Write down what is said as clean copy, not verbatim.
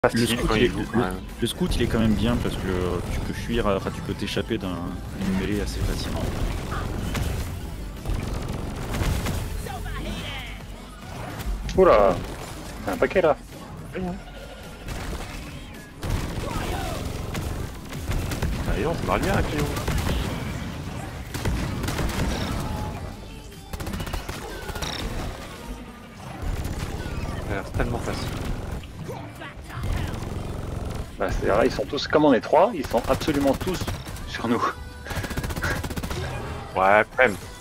facile quand il joue quand même. Le scout il est quand même bien parce que tu peux fuir, enfin tu peux t'échapper d'une mêlée assez facilement. Oula, un paquet là. D'ailleurs, on se marre bien avec Léo. Ça a l'air tellement facile. Bah, c'est vrai, ils sont tous, comme on est trois, ils sont absolument tous sur nous. Ouais, même.